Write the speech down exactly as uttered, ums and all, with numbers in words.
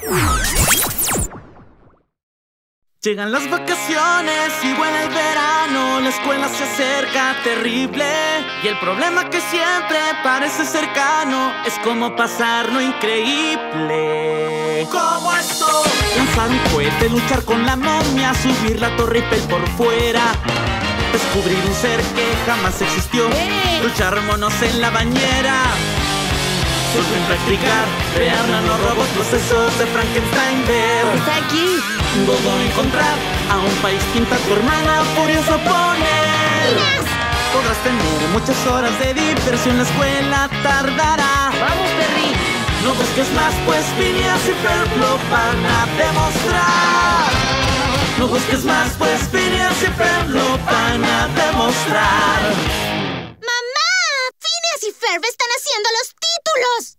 Llegan las vacaciones y vuela el verano, la escuela se acerca terrible, y el problema que siempre parece cercano es cómo pasar lo increíble. ¿Cómo esto? Lanzar un cohete, luchar con la momia, subir la torre Eiffel por fuera, descubrir un ser que jamás existió, ¡Eh! luchar monos en la bañera, surfing, practicar, crear nanorobots, procesos de Frankenstein, ver ¡Está aquí! todo encontrar, a un país pinta tu hermana, furioso poner. Podrás tener muchas horas de diversión, la escuela tardará. ¡Vamos, Perry! No busques más, pues Phineas y Ferb lo van a demostrar. No busques más, pues Phineas y Ferb lo van a demostrar. ¡Mamá! ¡Phineas y Ferb están haciendo los títulos!